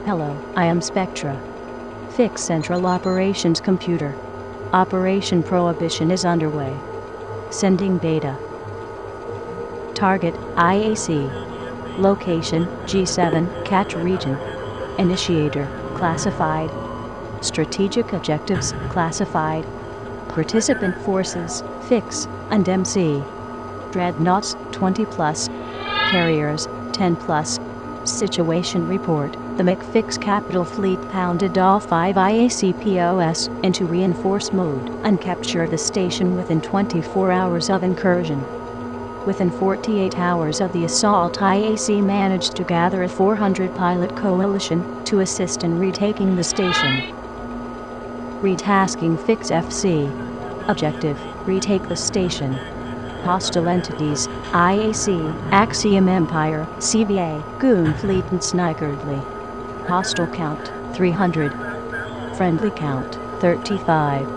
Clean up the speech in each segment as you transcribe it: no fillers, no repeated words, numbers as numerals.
Hello, I am Spectra. FIX Central Operations Computer. Operation Prohibition is underway. Sending data. Target, IAC. Location, G7, Catch Region. Initiator, classified. Strategic objectives, classified. Participant forces, FIX&MC. Dreadnoughts, 20+. Carriers, 10+. Situation report. The McFix Capital Fleet pounded all 5 IACPOS into reinforce mode and captured the station within 24 hours of incursion. Within 48 hours of the assault, IAC managed to gather a 400-pilot coalition to assist in retaking the station. Retasking FIX-FC. Objective: retake the station. Hostile entities: IAC, Axiom Empire, CVA, Goon Fleet and SniperFleet. Hostile count, 300. Friendly count, 35.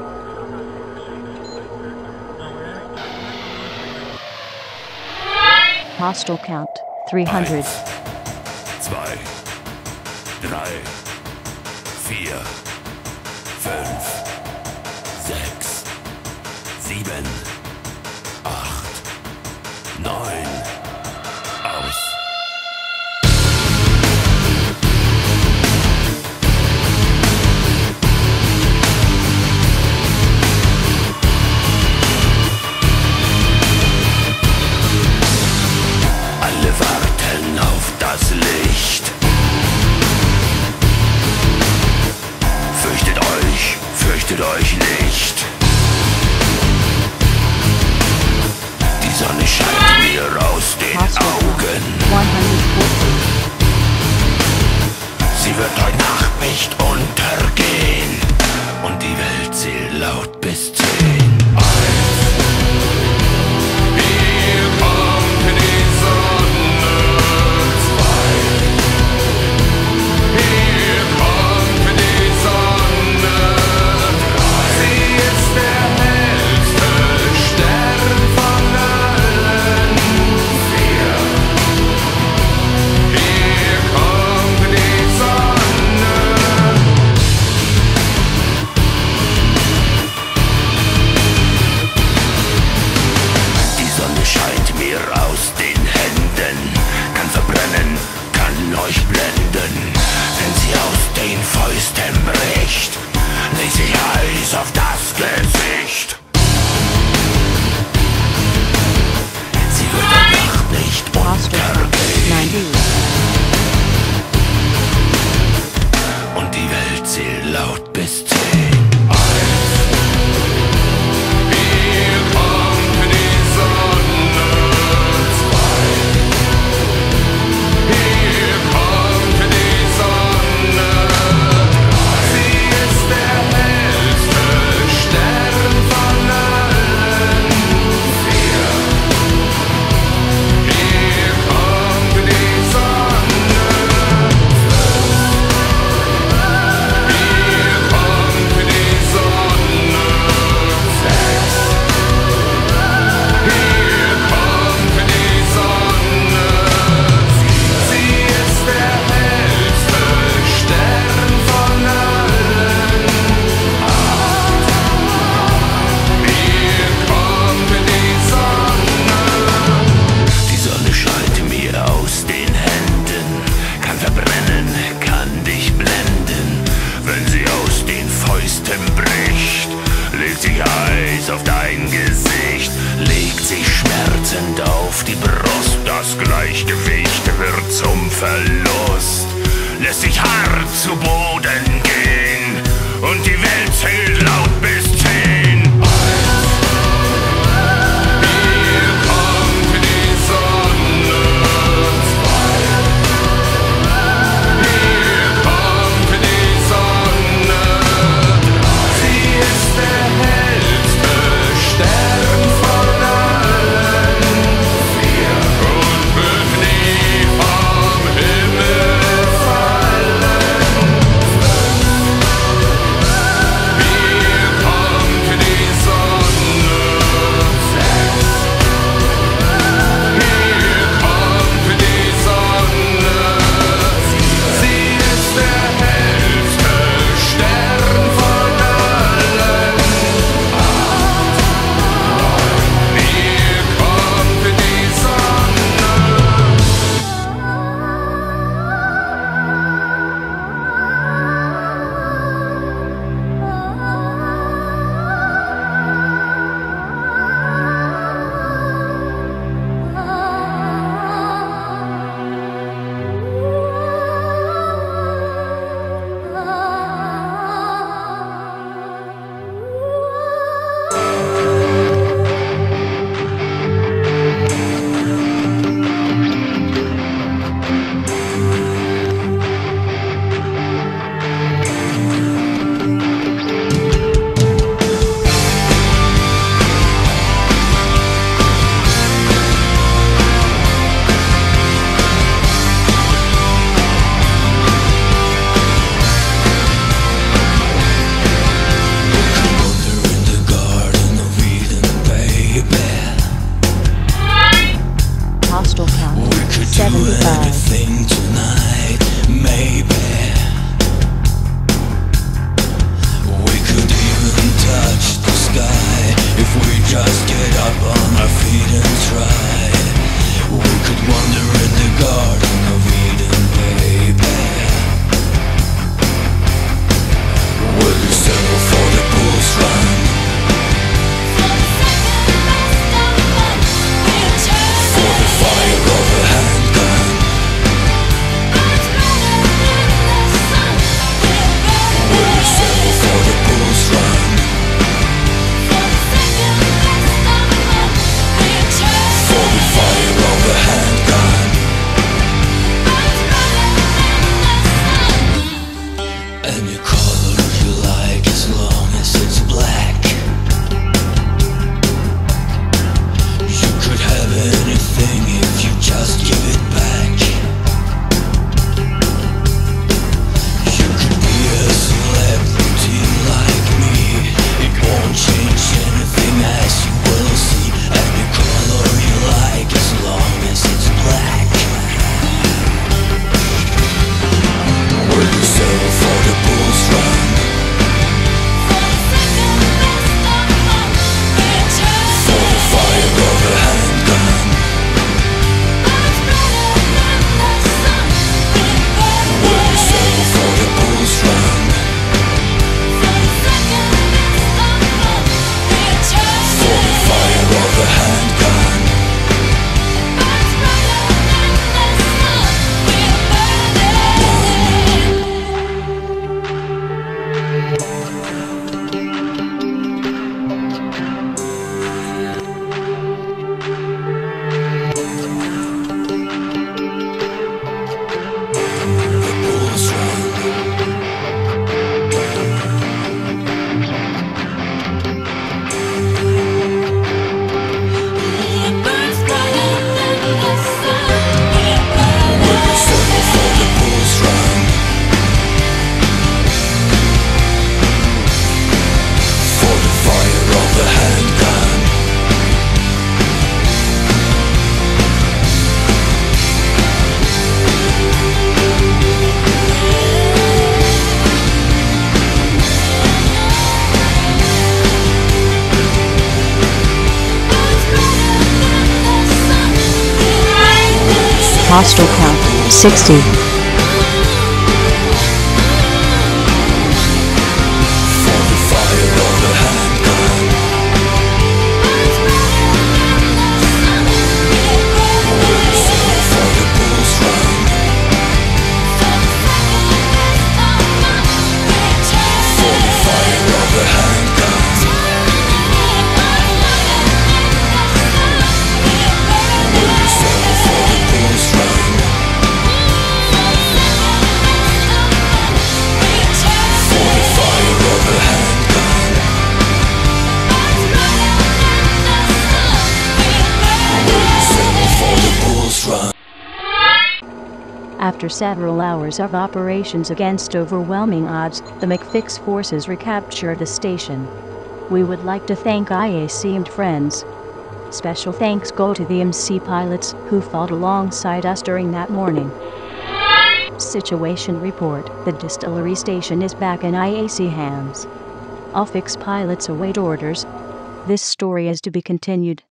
Hostile count, 300. 1, 2, 3, 4, 5, 6, 7, 8, 9. Aus. Alle warten auf das Licht. Fürchtet euch nicht. Die Sonne scheint mir aus den Augen. 140. Sie wird heute Nacht nicht untergehen. Und die Welt zählt laut bis 10. Hier kommt die Sonne. 2. Hier kommt die Sonne. 3. Sie ist der hellste Stern von allen. 4. Hier kommt die Sonne. Die Sonne scheint mir aus den Händen, kann verbrennen, kann euch blenden. Wenn sie aus den Fäusten bricht, legt sich Eis auf das Gesicht. Sie wird der Nacht nicht untergehen. 90. Und die Welt zählt laut bis 10. Hier kommt die Sonne. 2. Hier kommt die Sonne. 3. Sie ist der hellste Stern von allen. 4. Hier kommt die Sonne. 5. Hier kommt die Sonne. 6. Hier kommt die Sonne. Sie ist der hellste Stern von allen. 8. Hier kommt die Sonne. Die Sonne scheint mir aus den Händen, kann verbrennen, kann dich blenden. Wenn sie aus den Fäusten bricht, legt sich Eis auf dein Gesicht, legt sich schmerzend auf die Brust. Das Gleichgewicht wird zum Verlust, lässt sich hart zu Boden gehen und die Welt zählt laut bis 10. Hier kommt die Sonne. 2. Hier kommt die Sonne. 3. Sie ist der hellste Stern von allen. 4. Und wird nie vom Himmel fallen. 5. 25. anything tonight, maybe. We could even touch the sky if we just get up on our feet and try. We could wander in the Garden of Eden, baby. Will you settle for the bull's run? For the fire of a handgun? Will you settle for the bull's run? For the fire of a handgun? Any color you like, as long as it's black. You could have anything if you just give it back. You could be a celebrity like me. It won't change anything, as you will see. Any color you like, as long as it's black. Will you settle for the bull's run? For the fire of a handgun? Will you settle for the bull's run? For the fire of a handgun? The bull's run. Will you settle for the bull's run? For the fire of a handgun? Hostile count 60. For the fire of a handgun? Will you settle for the bull's run? For the fire of a handgun? Will you settle for the bull's run? For the fire of a handgun? Will you settle for the bull's run? After several hours of operations against overwhelming odds, the McFix forces recaptured the station. We would like to thank IAC and friends. Special thanks go to the MC pilots who fought alongside us during that morning. Situation report: the distillery station is back in IAC hands. All FIX pilots await orders. This story is to be continued.